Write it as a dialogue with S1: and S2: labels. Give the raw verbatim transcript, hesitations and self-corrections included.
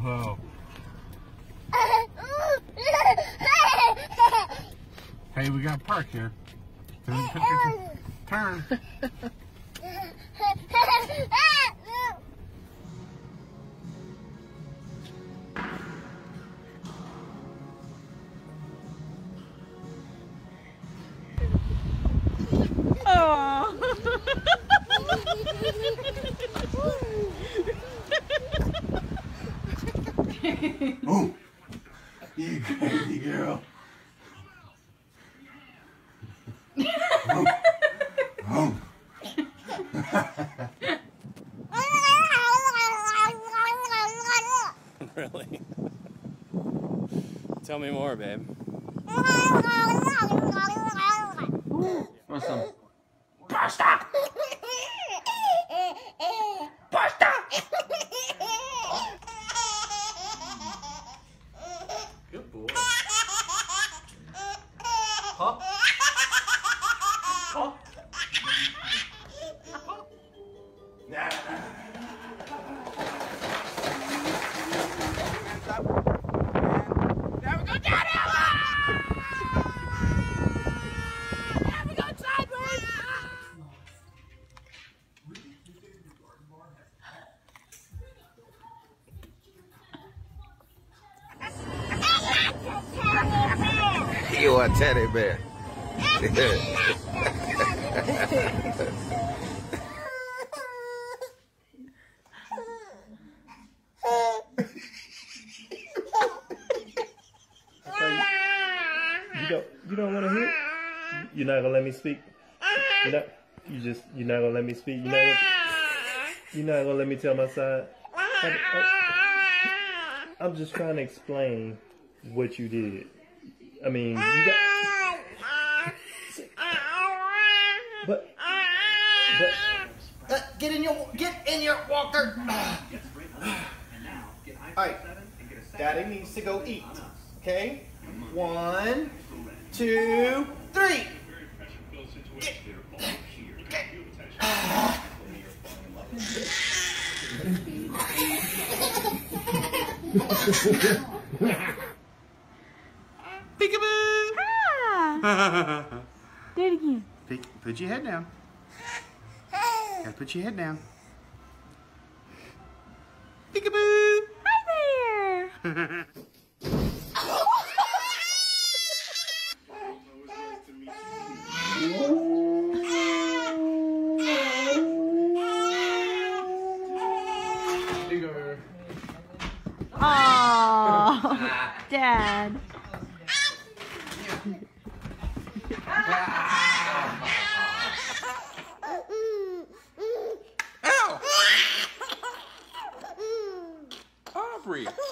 S1: Oh. Hey, we got a park here. Turn. Turn.
S2: Oh.
S1: Oh, you crazy girl. Oh. Oh.
S3: Really? Tell me more, babe.
S1: What's some pasta? Pasta!
S3: Good boy. Huh? Huh?
S1: Nah.
S2: There we go, Daddy! There we go, sideways!
S4: You a teddy bear.
S5: You don't you don't want to hear? You're not gonna let me speak. You're not. You just you're not gonna let me speak. You're not. Gonna, you're not gonna let me tell my side. I, I, I'm just trying to explain what you did. I mean, you got. But. But.
S6: Uh, get in your get in your walker. All right, Daddy needs to go eat. Okay, one, two, three.
S3: Peekaboo!
S2: Ah. Do it again.
S3: Peek, put your head down. Gotta put your head down. Peekaboo!
S2: Hi there! Oh, Dad.
S3: Aubrey!